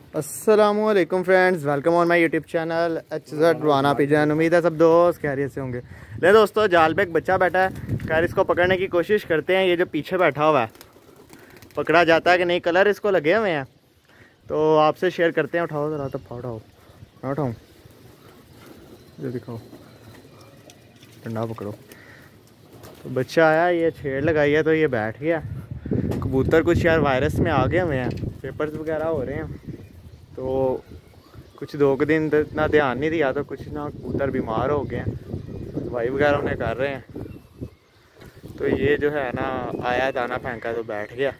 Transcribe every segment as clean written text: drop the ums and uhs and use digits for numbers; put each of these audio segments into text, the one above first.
अस्सलामुअलैकुम friends, welcome on my YouTube channel HZ रवाना pigeon. उम्मीद है सब दोस्त खैरियत से होंगे। ले दोस्तों, जाल पे एक बच्चा बैठा है। खैर इसको पकड़ने की कोशिश करते हैं। ये जो पीछे बैठा हुआ है पकड़ा जाता है कि नहीं, कलर इसको लगे हुए हैं तो आपसे शेयर करते हैं। उठाओ ज़रा, तो उठाओ, मैं उठाऊँ, ये दिखाओ, डंडा पकड़ो। तो बच्चा आया, ये छेड़ लगाई है तो ये बैठ गया। कबूतर कुछ यार वायरस में आ गए हुए हैं, पेपर्स वगैरह हो रहे हैं तो कुछ 2 दिन इतना ध्यान नहीं दिया तो कुछ ना कबूतर बीमार हो गए हैं, दवाई वगैरह उन्हें कर रहे हैं। तो ये जो है ना आया, दाना फेंका तो बैठ गया।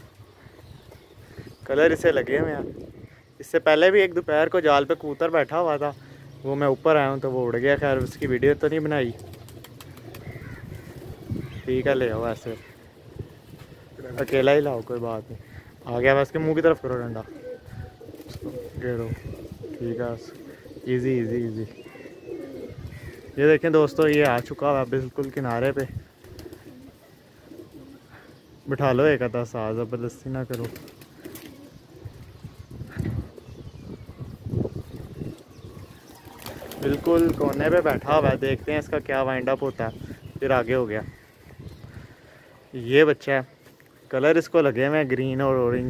कलर इसे लगे हुए हैं। इससे पहले भी एक दोपहर को जाल पे कबूतर बैठा हुआ था, वो मैं ऊपर आया हूँ तो वो उड़ गया। खैर उसकी वीडियो तो नहीं बनाई। ठीक है, ले आओ, ऐसे अकेला ही लाओ, कोई बात नहीं। आ गया, बस के मुंह की तरफ करो डंडा, घेरो। ठीक है, इजी इजी इजी। ये देखें दोस्तों, ये आ चुका हुआ बिल्कुल किनारे पे। बिठा लो एक आधा सा, ज़बरदस्ती ना करो। बिल्कुल कोने पे बैठा हुआ है। देखते हैं इसका क्या वाइंड अप होता है। फिर आगे हो गया। ये बच्चा है, कलर इसको लगे हुए हैं ग्रीन और ऑरेंज।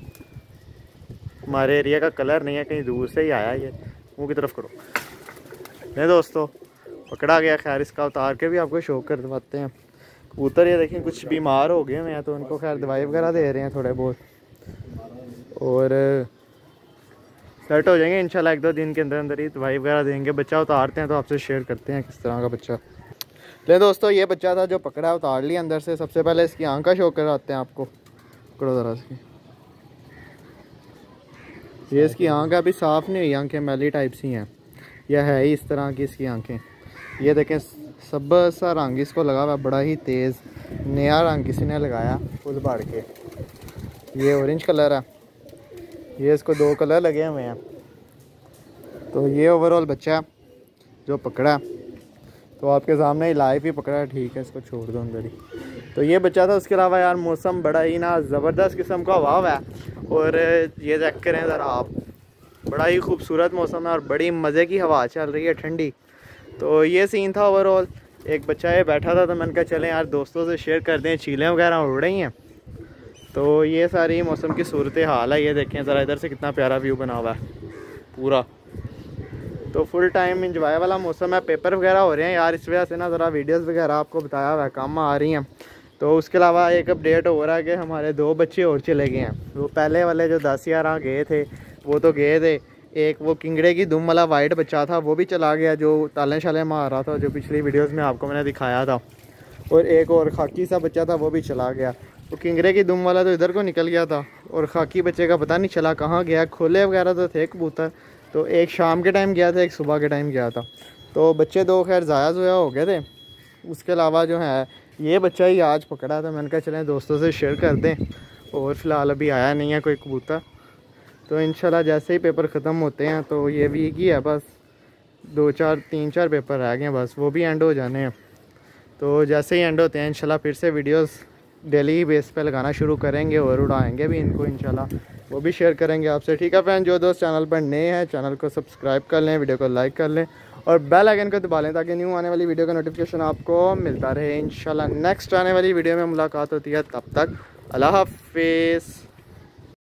हमारे एरिया का कलर नहीं है, कहीं दूर से ही आया। ये मुंह की तरफ करो। नहीं दोस्तों, पकड़ा गया। खैर इसका उतार के भी आपको शो कर दवाते हैं। कबूतर ये देखें कुछ बीमार हो गए हैं तो उनको खैर दवाई वगैरह दे रहे हैं थोड़े बहुत, और सेट हो जाएंगे इंशाल्लाह। 1-2 दिन के अंदर अंदर ही दवाई वगैरह देंगे। बच्चा उतारते हैं तो आपसे शेयर करते हैं किस तरह का बच्चा। ले दोस्तों, ये बच्चा था जो पकड़ा, उतार लिया अंदर से। सबसे पहले इसकी आँख का शो कराते हैं आपको। पकड़ो ज़रा इसकी, ये इसकी आँख अभी साफ़ नहीं हुई, आँखें मैली टाइप सी हैं। यह है ही इस तरह की इसकी आँखें। ये देखें सब सा रंग इसको लगा हुआ, बड़ा ही तेज़ नया रंग किसी ने लगाया फुल बाढ़ के। ये ऑरेंज कलर है, ये इसको 2 कलर लगे हुए हैं। तो ये ओवरऑल बच्चा है जो पकड़ा है। तो आपके सामने ही लाइव ही पकड़ा है। ठीक है, इसको छोड़ दो अंदर ही। तो ये बच्चा था। उसके अलावा यार मौसम बड़ा ही ना ज़बरदस्त किस्म का हवा है। और ये चेक करें ज़रा आप, बड़ा ही खूबसूरत मौसम है और बड़ी मज़े की हवा चल रही है, ठंडी। तो ये सीन था ओवरऑल। एक बच्चा ये बैठा था तो मैंने कहा चलें यार दोस्तों से शेयर कर दें। चीलें वगैरह उड़ रही हैं। तो ये सारी मौसम की सूरत हाल है। ये देखें ज़रा, इधर से कितना प्यारा व्यू बना हुआ है पूरा। तो फुल टाइम इंजॉय वाला मौसम है। पेपर वगैरह हो रहे हैं यार, इस वजह से ना ज़रा वीडियोस वगैरह आपको बताया हुआ है कम आ रही हैं। तो उसके अलावा एक अपडेट हो रहा है कि हमारे 2 बच्चे और चले गए हैं। वो पहले वाले जो 10-11 गए थे वो तो गए थे। एक वो किंगड़े की दुम वाला वाइट बच्चा था वो भी चला गया, जो ताले शाले मार रहा था, जो पिछली वीडियोज़ में आपको मैंने दिखाया था। और एक और खाकी सा बच्चा था वो भी चला गया। वो किंगरे की दुम वाला तो इधर को निकल गया था और खाकी बच्चे का पता नहीं चला कहाँ गया। खोले वगैरह तो थे कबूतर, तो एक शाम के टाइम गया था, एक सुबह के टाइम गया था। तो बच्चे 2 खैर ज़ाया ज़ोया हो गए थे। उसके अलावा जो है ये बच्चा ही आज पकड़ा था। मैंने कहा चलें दोस्तों से शेयर कर दें। और फ़िलहाल अभी आया नहीं है कोई कबूतर। तो इंशाल्लाह जैसे ही पेपर ख़त्म होते हैं, तो ये वीक ही है बस, 3-4 पेपर रह गए हैं बस, वो भी एंड हो जाने हैं। तो जैसे ही एंड होते हैं इंशाल्लाह फिर से वीडियोस डेली बेस पे लगाना शुरू करेंगे और उड़ाएंगे भी इनको इंशाल्लाह, वो भी शेयर करेंगे आपसे। ठीक है फ्रेंड, जो दोस्त चैनल पर नए हैं चैनल को सब्सक्राइब कर लें, वीडियो को लाइक कर लें और बेल आइकन को दबा लें ताकि न्यू आने वाली वीडियो का नोटिफिकेशन आपको मिलता रहे। इंशाल्लाह नेक्स्ट आने वाली वीडियो में मुलाकात होती है। तब तक अल्लाह हाफिज़।